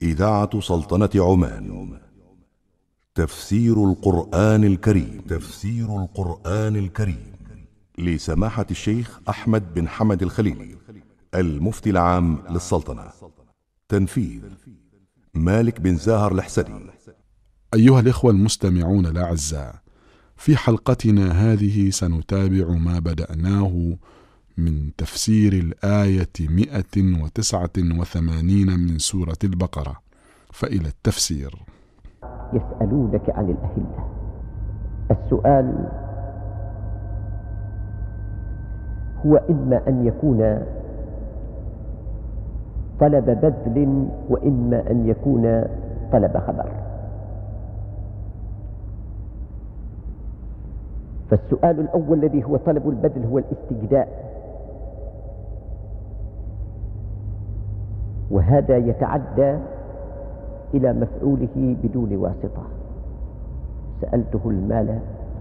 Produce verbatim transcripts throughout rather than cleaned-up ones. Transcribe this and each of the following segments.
إذاعة سلطنة عمان. تفسير القرآن الكريم. تفسير القرآن الكريم لسماحة الشيخ أحمد بن حمد الخليلي، المفتي العام للسلطنة. تنفيذ مالك بن زاهر الحسني. أيها الإخوة المستمعون الأعزاء، في حلقتنا هذه سنتابع ما بدأناه من تفسير الآية مئة وتسعة وثمانين من سورة البقرة، فإلى التفسير. يسألونك عن الأهلة. السؤال هو إما أن يكون طلب بذل وإما أن يكون طلب خبر. فالسؤال الأول الذي هو طلب البذل هو الاستجداء، وهذا يتعدى إلى مفعوله بدون واسطة. سألته المال،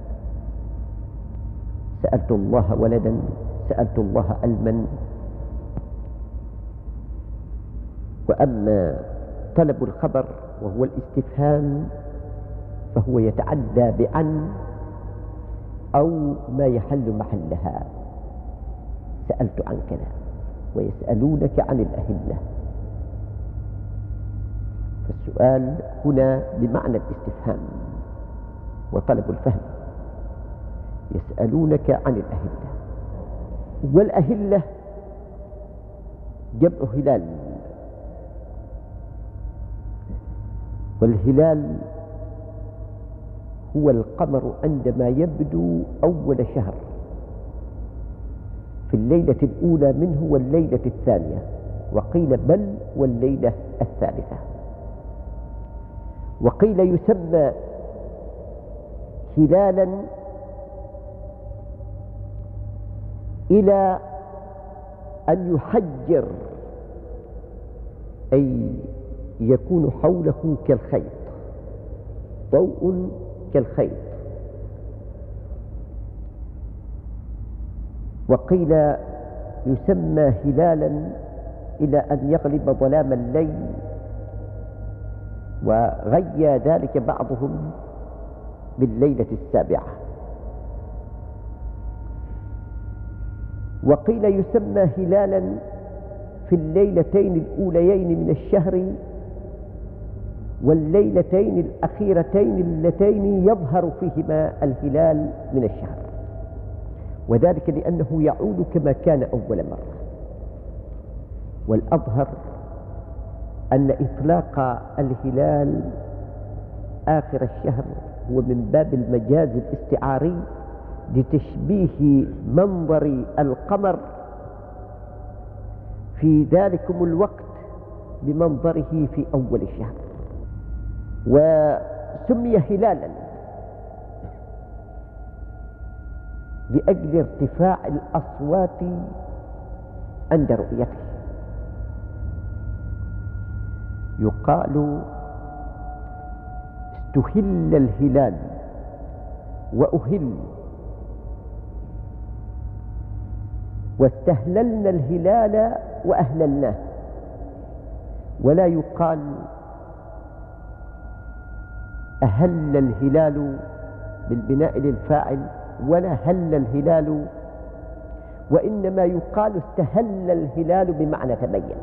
سألت الله ولدا، سألت الله علما. وأما طلب الخبر وهو الاستفهام فهو يتعدى بعن أو ما يحل محلها. سألت عن كذا، ويسألونك عن الأهلة. فالسؤال هنا بمعنى الاستفهام وطلب الفهم. يسألونك عن الأهلة، والأهلة جمع هلال، والهلال هو القمر عندما يبدو أول شهر في الليلة الأولى منه والليلة الثانية، وقيل بل والليلة الثالثة. وقيل يسمى هلالا إلى أن يحجر، أي يكون حوله كالخيط، ضوء كالخيط. وقيل يسمى هلالا إلى أن يغلب ظلام الليل، وغيى ذلك بعضهم بالليلة السابعة. وقيل يسمى هلالا في الليلتين الأوليين من الشهر والليلتين الأخيرتين اللتين يظهر فيهما الهلال من الشهر، وذلك لأنه يعود كما كان أول مرة. والأظهر أن إطلاق الهلال آخر الشهر هو من باب المجاز الاستعاري لتشبيه منظر القمر في ذلكم الوقت بمنظره في أول الشهر. وسمي هلالا لأجل ارتفاع الأصوات عند رؤيته. يقال استهل الهلال وأهل، واستهللنا الهلال وأهللناه. ولا يقال أهل الهلال بالبناء للفاعل ولا هل الهلال، وإنما يقال استهل الهلال بمعنى تبين.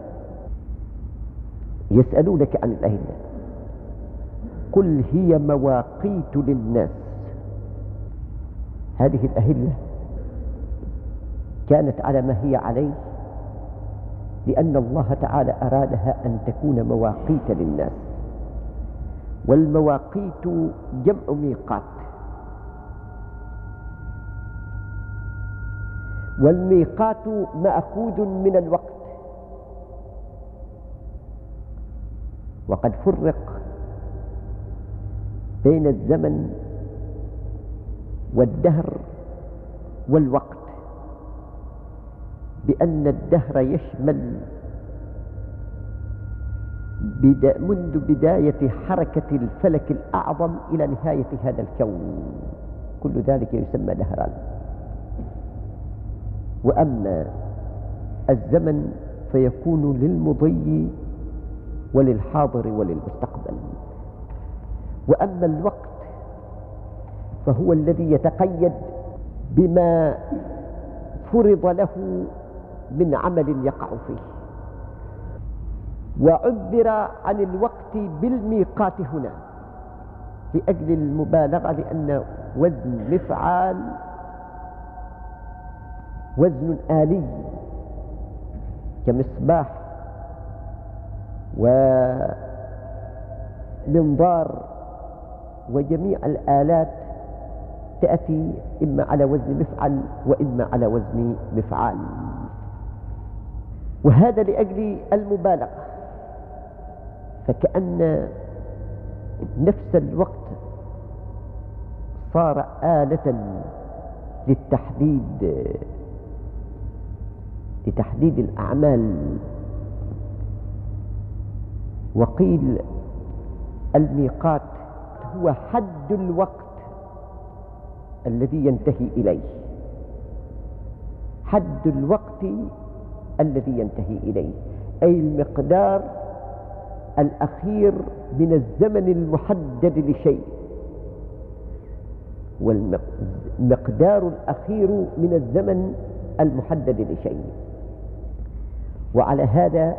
يسألونك عن الأهلة، قل هي مواقيت للناس. هذه الأهلة كانت على ما هي عليه لأن الله تعالى أرادها أن تكون مواقيت للناس. والمواقيت جمع ميقات، والميقات مأخوذ من الوقت. وقد فرق بين الزمن والدهر والوقت بأن الدهر يشمل بدا منذ بداية حركة الفلك الأعظم إلى نهاية هذا الكون، كل ذلك يسمى دهرا. وأما الزمن فيكون للمضي وللحاضر وللمستقبل. وأما الوقت فهو الذي يتقيد بما فرض له من عمل يقع فيه. وعبر عن الوقت بالميقات هنا لأجل المبالغة، لأن وزن مفعال وزن آلي كمصباح ومنظار وجميع الآلات تأتي إما على وزن مفعل وإما على وزن مفعال، وهذا لأجل المبالغة. فكأن نفس الوقت صار آلة للتحديد لتحديد الأعمال. وقيل الميقات هو حد الوقت الذي ينتهي إليه، حد الوقت الذي ينتهي إليه، أي المقدار الأخير من الزمن المحدد لشيء، والمقدار الأخير من الزمن المحدد لشيء. وعلى هذا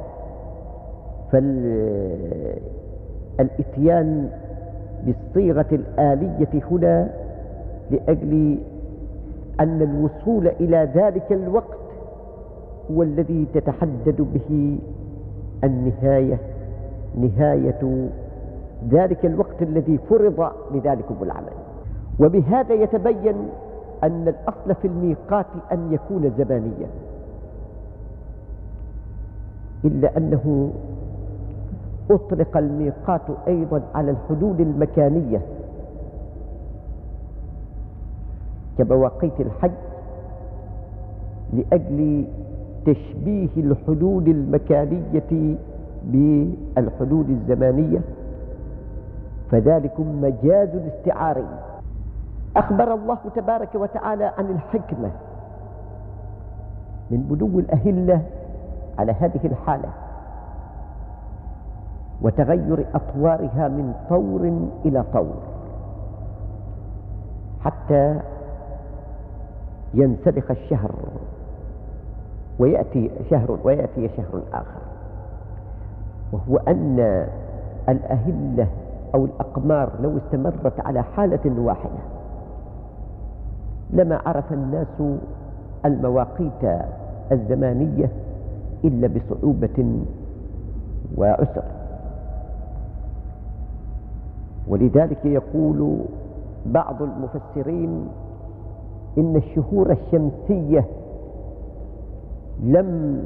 فالإتيان بالصيغة الآلية هنا لأجل أن الوصول إلى ذلك الوقت هو الذي تتحدد به النهاية، نهاية ذلك الوقت الذي فرض لذلكم العمل. وبهذا يتبين أن الأصل في الميقات أن يكون زمانيا، إلا أنه أطلق الميقات أيضا على الحدود المكانية كمواقيت الحج لأجل تشبيه الحدود المكانية بالحدود الزمانية، فذلكم مجاز استعاري. أخبر الله تبارك وتعالى عن الحكمة من بدو الأهلة على هذه الحالة وتغير أطوارها من طور إلى طور حتى ينسلخ الشهر ويأتي شهر ويأتي شهر آخر، وهو أن الأهلة أو الأقمار لو استمرت على حالة واحدة لما عرف الناس المواقيت الزمانية إلا بصعوبة وعسر. ولذلك يقول بعض المفسرين إن الشهور الشمسية لم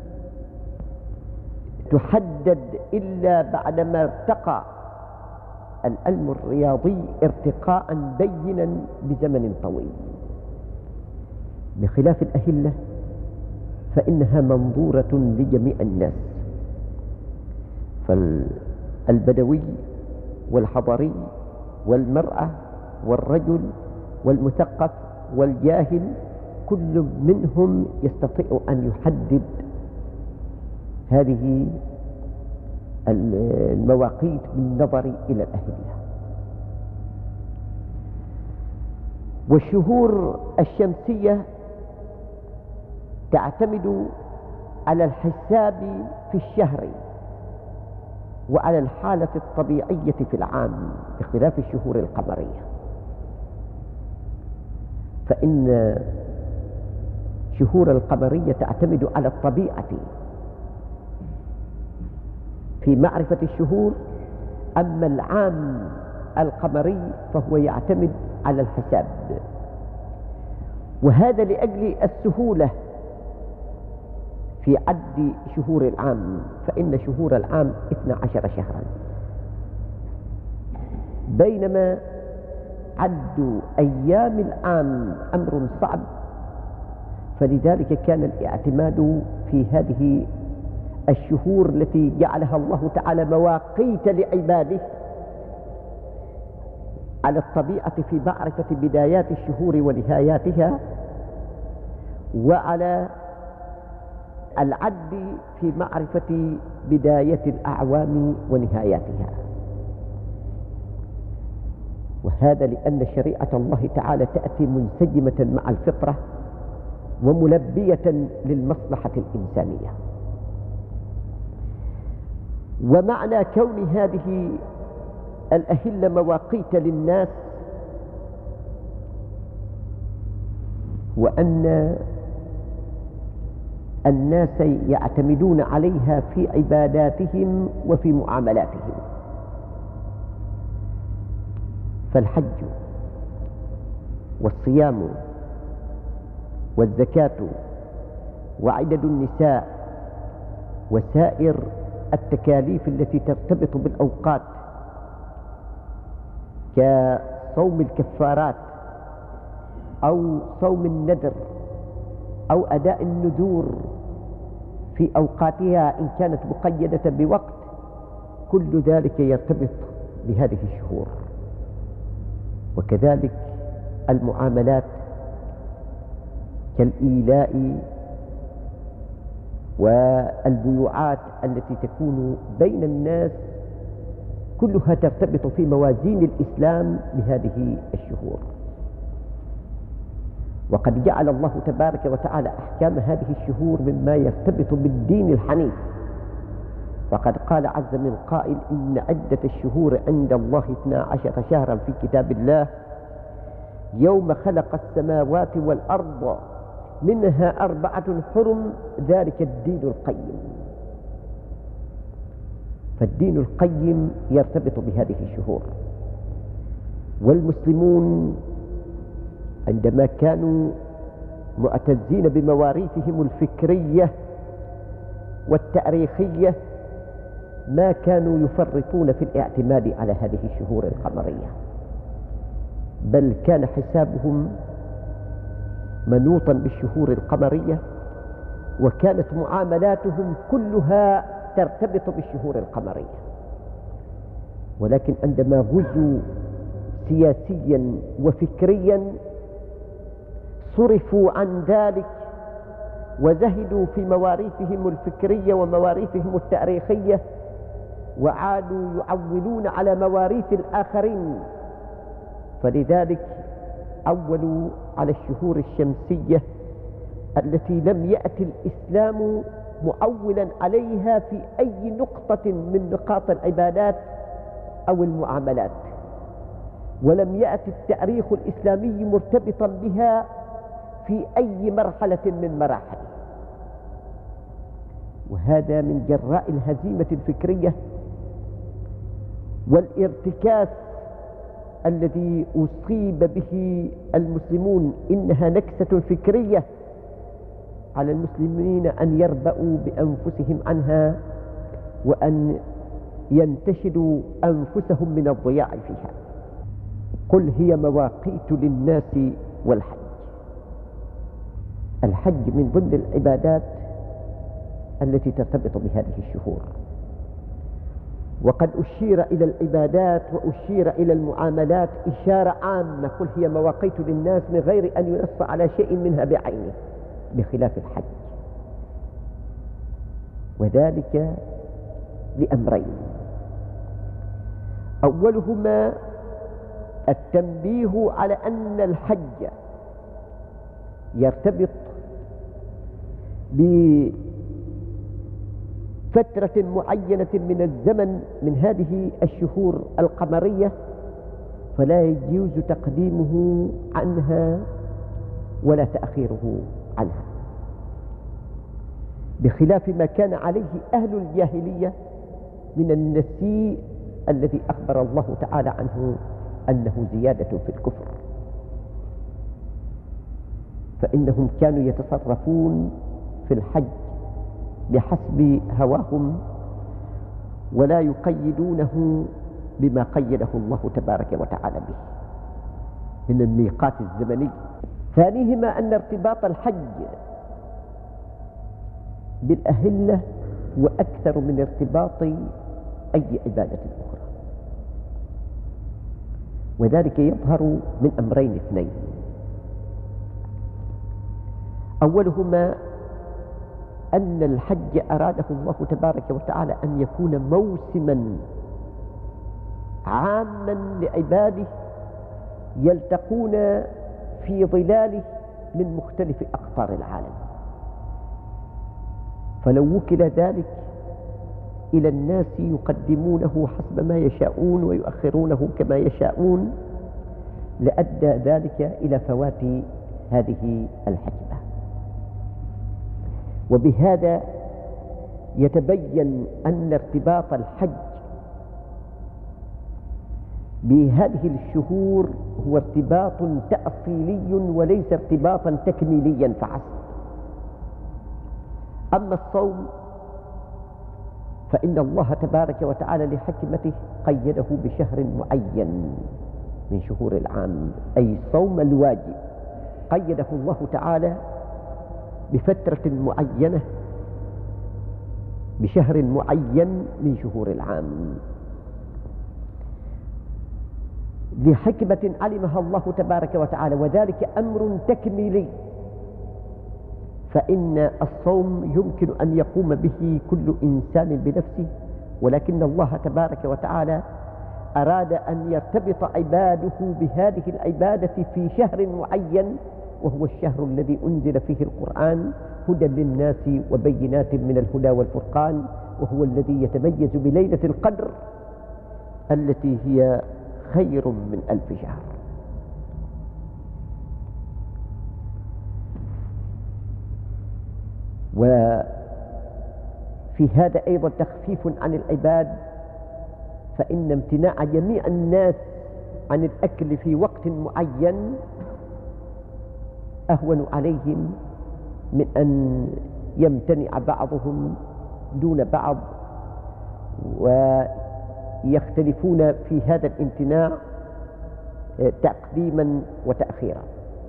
تحدد إلا بعدما ارتقى العلم الرياضي ارتقاء بينا بزمن طويل، بخلاف الأهلة فإنها منظورة لجميع الناس، فالبدوي والحضري والمرأة والرجل والمثقف والجاهل كل منهم يستطيع أن يحدد هذه المواقيت بالنظر إلى الأهلة. والشهور الشمسية تعتمد على الحساب في الشهر وعلى الحالة الطبيعية في العام بخلاف الشهور القمرية، فإن شهور القمرية تعتمد على الطبيعة في معرفة الشهور، أما العام القمري فهو يعتمد على الحساب، وهذا لأجل السهولة في عد شهور العام، فإن شهور العام اثنا عشر شهرا، بينما عد أيام العام أمر صعب، فلذلك كان الاعتماد في هذه الشهور التي جعلها الله تعالى مواقيت لعباده على الطبيعة في معرفة بدايات الشهور ونهاياتها، وعلى العد في معرفة بداية الأعوام ونهاياتها، وهذا لأن شريعة الله تعالى تأتي منسجمة مع الفطرة وملبية للمصلحة الإنسانية. ومعنى كون هذه الأهلة مواقيت للناس وأن الناس يعتمدون عليها في عباداتهم وفي معاملاتهم. فالحج والصيام والزكاة وعدد النساء وسائر التكاليف التي ترتبط بالأوقات كصوم الكفارات أو صوم النذر أو أداء النذور في أوقاتها إن كانت مقيدة بوقت، كل ذلك يرتبط بهذه الشهور. وكذلك المعاملات كالإيلاء والبيوعات التي تكون بين الناس كلها ترتبط في موازين الإسلام بهذه الشهور. وقد جعل الله تبارك وتعالى أحكام هذه الشهور مما يرتبط بالدين الحنيف، فقد قال عز من قائل: إن عدة الشهور عند الله اثنا عشر شهرا في كتاب الله يوم خلق السماوات والأرض منها أربعة حرم ذلك الدين القيم. فالدين القيم يرتبط بهذه الشهور. والمسلمون عندما كانوا معتزين بمواريثهم الفكرية والتاريخية ما كانوا يفرطون في الاعتماد على هذه الشهور القمرية، بل كان حسابهم منوطا بالشهور القمرية، وكانت معاملاتهم كلها ترتبط بالشهور القمرية. ولكن عندما غزوا سياسيا وفكريا صرفوا عن ذلك وزهدوا في مواريثهم الفكرية ومواريثهم التاريخية، وعادوا يعولون على مواريث الآخرين. فلذلك عولوا على الشهور الشمسية التي لم يأتي الإسلام معولا عليها في أي نقطة من نقاط العبادات أو المعاملات، ولم يأتي التاريخ الإسلامي مرتبطا بها في أي مرحلة من مراحل. وهذا من جراء الهزيمة الفكرية والارتكاس الذي أصيب به المسلمون. إنها نكسة فكرية على المسلمين أن يربأوا بأنفسهم عنها وأن ينتشلوا أنفسهم من الضياع فيها. قل هي مواقيت للناس والحج. الحج من ضمن العبادات التي ترتبط بهذه الشهور، وقد أشير إلى العبادات وأشير إلى المعاملات إشارة عامة. قل هي مواقيت للناس من غير أن ينص على شيء منها بعينه، بخلاف الحج، وذلك لأمرين: أولهما التنبيه على أن الحج يرتبط بفترة معينة من الزمن من هذه الشهور القمرية، فلا يجوز تقديمه عنها ولا تأخيره عنها، بخلاف ما كان عليه أهل الجاهلية من النسيء الذي أخبر الله تعالى عنه أنه زيادة في الكفر. فإنهم كانوا يتصرفون في الحج بحسب هواهم ولا يقيدونه بما قيده الله تبارك وتعالى به من الميقات الزمني. ثانيهما أن ارتباط الحج بالأهلة هو أكثر من ارتباط أي عبادة أخرى، وذلك يظهر من أمرين اثنين: أن الحج أراده الله تبارك وتعالى أن يكون موسما عاما لعباده يلتقون في ظلاله من مختلف أقطار العالم. فلو وكل ذلك إلى الناس يقدمونه حسب ما يشاءون ويؤخرونه كما يشاءون لأدى ذلك إلى فوات هذه الحكمة. وبهذا يتبين أن ارتباط الحج بهذه الشهور هو ارتباط تأصيلي وليس ارتباطا تكميليا فحسب. أما الصوم فإن الله تبارك وتعالى لحكمته قيده بشهر معين من شهور العام، أي صوم الواجب قيده الله تعالى بفترة معينة بشهر معين من شهور العام لحكمة علمها الله تبارك وتعالى، وذلك أمر تكميلي. فإن الصوم يمكن أن يقوم به كل إنسان بنفسه، ولكن الله تبارك وتعالى أراد أن يرتبط عباده بهذه العبادة في شهر معين، وهو الشهر الذي أنزل فيه القرآن هدى للناس وبينات من الهدى والفرقان، وهو الذي يتميز بليلة القدر التي هي خير من ألف شهر. وفي هذا أيضا تخفيف عن العباد، فإن امتناع جميع الناس عن الأكل في وقت معين أهون عليهم من أن يمتنع بعضهم دون بعض ويختلفون في هذا الامتناع تقديما وتأخيرا.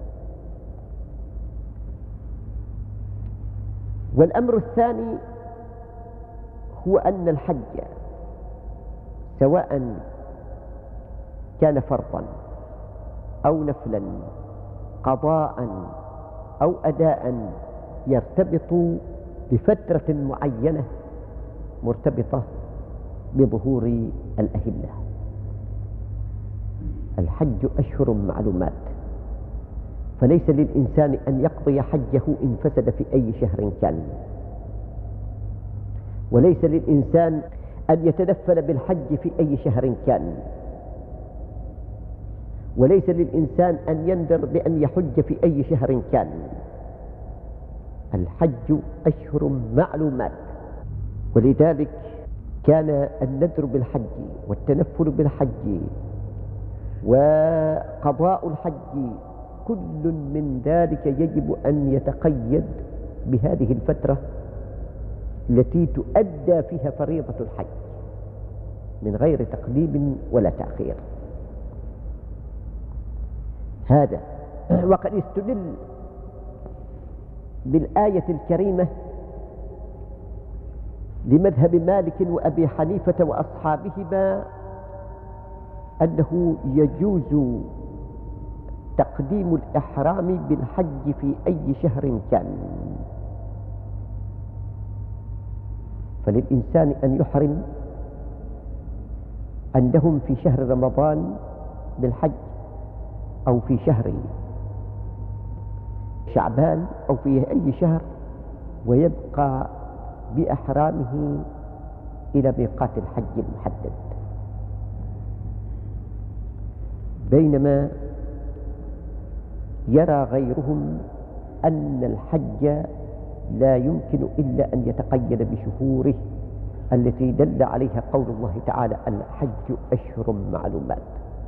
والأمر الثاني هو أن الحج سواء كان فرضا أو نفلا قضاء أو أداء يرتبط بفترة معينة مرتبطة بظهور الأهلة. الحج أشهر معلومات، فليس للإنسان أن يقضي حجه إن فسد في أي شهر كان، وليس للإنسان أن يتنفل بالحج في أي شهر كان، وليس للإنسان أن ينذر بأن يحج في أي شهر كان. الحج أشهر معلومات، ولذلك كان النذر بالحج والتنفل بالحج وقضاء الحج كل من ذلك يجب أن يتقيد بهذه الفترة التي تؤدى فيها فريضة الحج من غير تقديم ولا تأخير. هذا وقد استدل بالآية الكريمة لمذهب مالك وأبي حنيفة وأصحابهما أنه يجوز تقديم الإحرام بالحج في أي شهر كان، فللإنسان أن يحرم عندهم في شهر رمضان بالحج أو في شهر شعبان أو في أي شهر، ويبقى بإحرامه إلى ميقات الحج المحدد. بينما يرى غيرهم أن الحج لا يمكن إلا أن يتقيد بشهوره التي دل عليها قول الله تعالى الحج أشهر معلومات،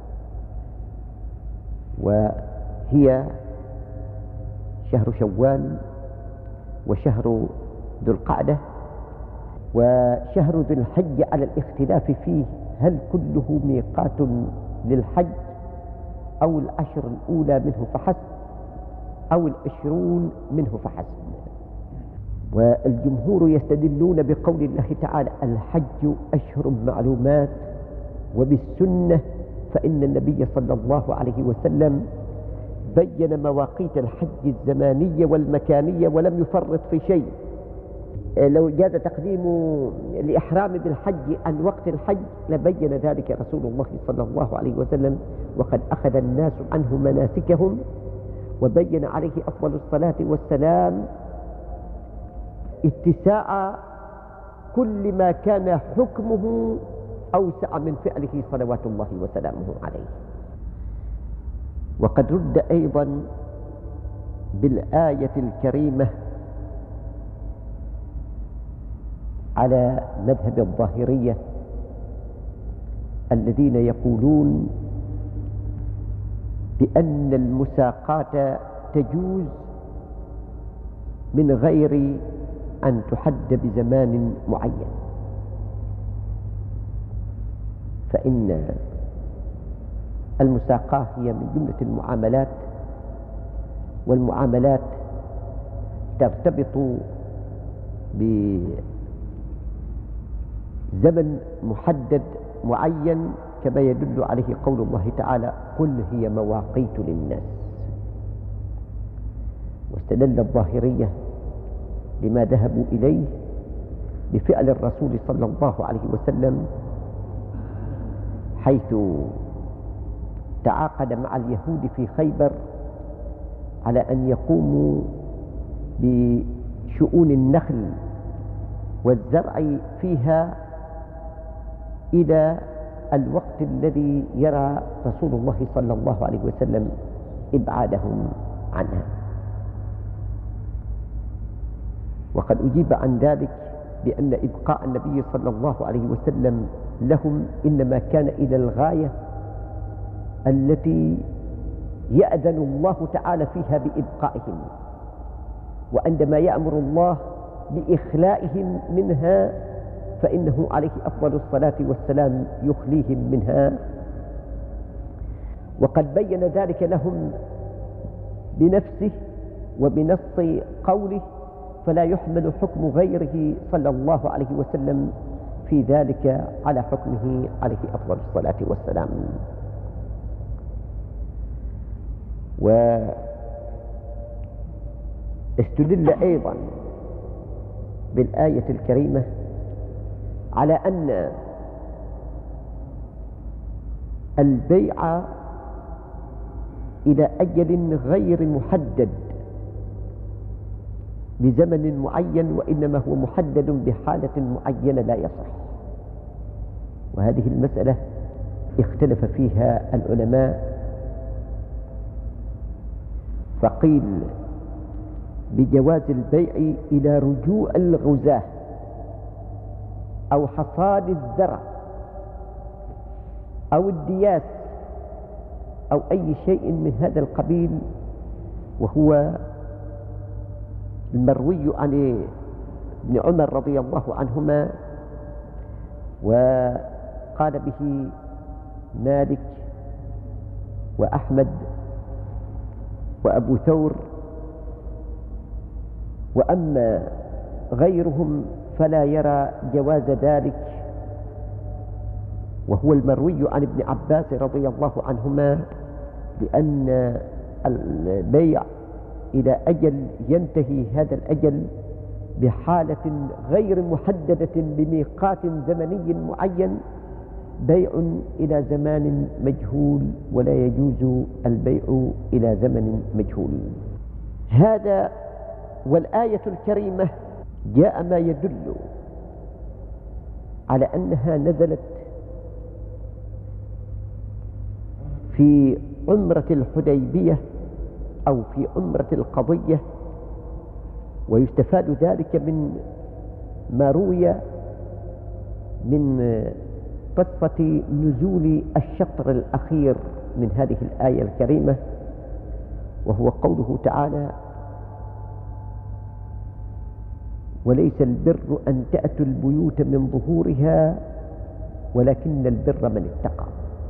وهي شهر شوال وشهر ذو القعدة وشهر ذو الحج على الاختلاف فيه هل كله ميقات للحج أو العشر الأولى منه فحسب أو العشرون منه فحسب. والجمهور يستدلون بقول الله تعالى الحج أشهر معلومات، وبالسنة فإن النبي صلى الله عليه وسلم بين مواقيت الحج الزمانية والمكانية ولم يفرط في شيء، لو جاز تقديم الإحرام بالحج عن وقت الحج لبين ذلك رسول الله صلى الله عليه وسلم، وقد أخذ الناس عنه مناسكهم، وبين عليه أفضل الصلاة والسلام اتساع كل ما كان حكمه أوسع من فعله صلوات الله وسلامه عليه. وقد رد أيضا بالآية الكريمة على مذهب الظاهرية الذين يقولون بأن المساقات تجوز من غير أن تحد بزمان معين، فإن المساقاة هي من جملة المعاملات، والمعاملات ترتبط بزمن محدد معين، كما يدل عليه قول الله تعالى: قل هي مواقيت للناس. واستدل الظاهرية لما ذهبوا إليه بفعل الرسول صلى الله عليه وسلم، حيث تعاقد مع اليهود في خيبر على أن يقوموا بشؤون النخل والزرع فيها إلى الوقت الذي يرى رسول الله صلى الله عليه وسلم إبعادهم عنها. وقد أجيب عن ذلك بأن إبقاء النبي صلى الله عليه وسلم لهم إنما كان إلى الغاية التي يأذن الله تعالى فيها بإبقائهم، وعندما يأمر الله بإخلائهم منها فإنه عليه أفضل الصلاة والسلام يخليهم منها. وقد بين ذلك لهم بنفسه وبنص قوله، فلا يحمل حكم غيره صلى الله عليه وسلم في ذلك على حكمه عليه أفضل الصلاة والسلام. واستدل أيضا بالآية الكريمة على أن البيع إلى أجل غير محدد بزمن معين، وإنما هو محدد بحالة معينة لا يصح. وهذه المسألة اختلف فيها العلماء، فقيل بجواز البيع إلى رجوع الغزاة أو حصاد الزرع أو الدياس أو أي شيء من هذا القبيل، وهو المروي عن ابن عمر رضي الله عنهما، وقال به مالك وأحمد وأبو ثور، وأما غيرهم فلا يرى جواز ذلك، وهو المروي عن ابن عباس رضي الله عنهما، لأن البيع إلى أجل ينتهي هذا الأجل بحالة غير محددة بميقات زمني معين، بيع إلى زمان مجهول، ولا يجوز البيع إلى زمن مجهول. هذا والآية الكريمة جاء ما يدل على أنها نزلت في عمرة الحديبية أو في عمرة القضية، ويستفاد ذلك من ما روي من قصة نزول الشطر الأخير من هذه الآية الكريمة، وهو قوله تعالى: وليس البر أن تأتوا البيوت من ظهورها ولكن البر من اتقى.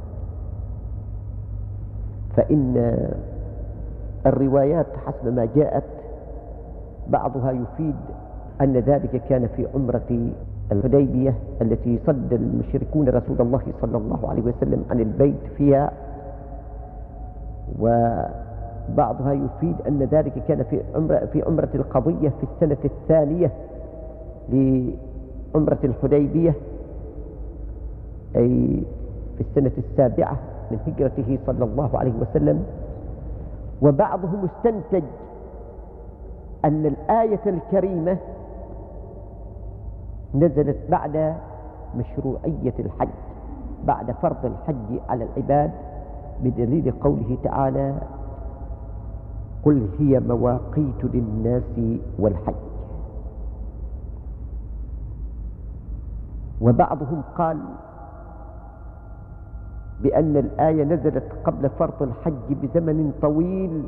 فإن الروايات حسب ما جاءت بعضها يفيد أن ذلك كان في عمرة الحديبية التي صد المشركون رسول الله صلى الله عليه وسلم عن البيت فيها، وبعضها يفيد أن ذلك كان في عمرة, في عمرة القضية في السنة الثانية لعمرة الحديبية، أي في السنة السابعة من هجرته صلى الله عليه وسلم. وبعضهم استنتج أن الآية الكريمة نزلت بعد مشروعية الحج، بعد فرض الحج على العباد، بدليل قوله تعالى: قل هي مواقيت للناس والحج. وبعضهم قال بأن الآية نزلت قبل فرض الحج بزمن طويل،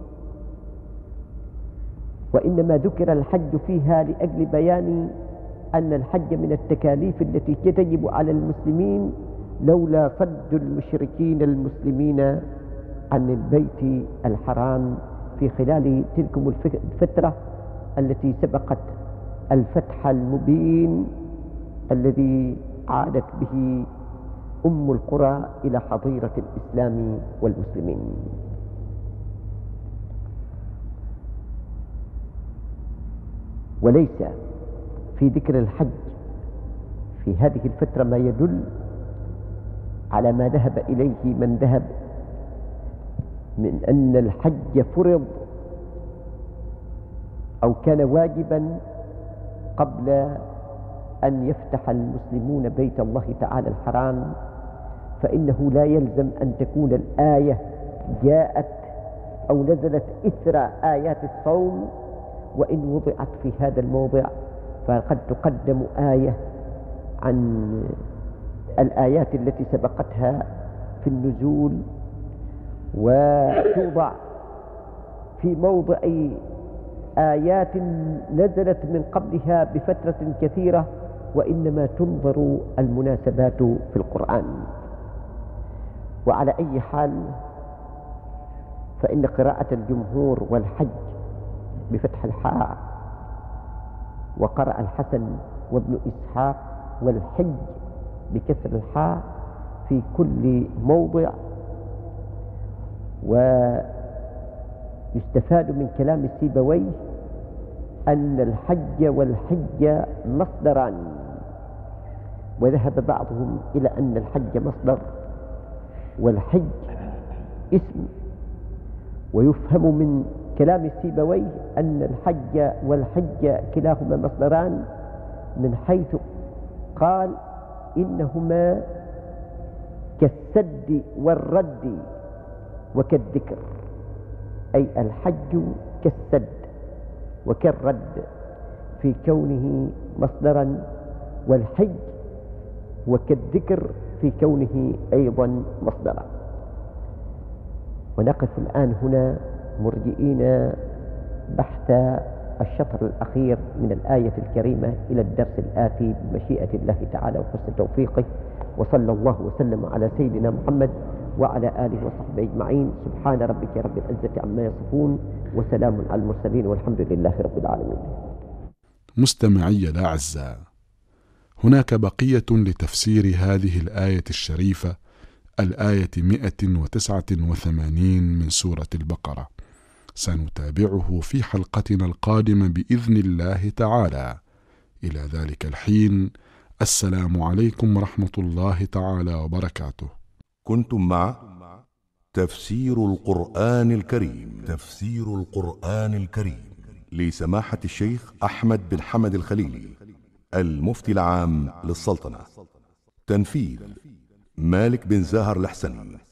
وإنما ذكر الحج فيها لأجل بيان أن الحج من التكاليف التي تجب على المسلمين لولا صد المشركين المسلمين عن البيت الحرام في خلال تلكم الفترة التي سبقت الفتح المبين الذي عادت به أم القرى إلى حظيرة الإسلام والمسلمين. وليس في ذكر الحج في هذه الفترة ما يدل على ما ذهب إليه من ذهب من أن الحج فرض أو كان واجبا قبل أن يفتح المسلمون بيت الله تعالى الحرام، فإنه لا يلزم أن تكون الآية جاءت أو نزلت إثر آيات الصوم، وإن وضعت في هذا الموضع فقد تقدم آية عن الآيات التي سبقتها في النزول، وتوضع في موضع آيات نزلت من قبلها بفترة كثيرة، وإنما تنظر المناسبات في القرآن. وعلى أي حال فإن قراءة الجمهور والحج بفتح الحاء، وقرأ الحسن وابن إسحاق والحج بكسر الحاء في كل موضع. ويستفاد من كلام السيبويه أن الحج والحج مصدران، وذهب بعضهم إلى أن الحج مصدر والحج اسم. ويفهم من كلام السيبويه أن الحج والحج كلاهما مصدران، من حيث قال إنهما كالسد والرد وكالذكر، أي الحج كالسد وكالرد في كونه مصدرا، والحج وكالذكر في كونه أيضا مصدرا. ونقف الآن هنا مرجئين بحث الشطر الأخير من الآية الكريمة إلى الدرس الآتي بمشيئة الله تعالى وحسن توفيقه. وصلى الله وسلم على سيدنا محمد وعلى آله وصحبه أجمعين. سبحان ربك رب العزة عما يصفون، وسلام على المرسلين، والحمد لله رب العالمين. مستمعي الأعزاء، هناك بقية لتفسير هذه الآية الشريفة، الآية مئة وتسعة وثمانين من سورة البقرة، سنتابعه في حلقتنا القادمة بإذن الله تعالى. إلى ذلك الحين، السلام عليكم ورحمة الله تعالى وبركاته. كنتم مع تفسير القرآن الكريم تفسير القرآن الكريم لسماحة الشيخ أحمد بن حمد الخليلي، المفتي العام للسلطنة. تنفيذ مالك بن زاهر الحسني.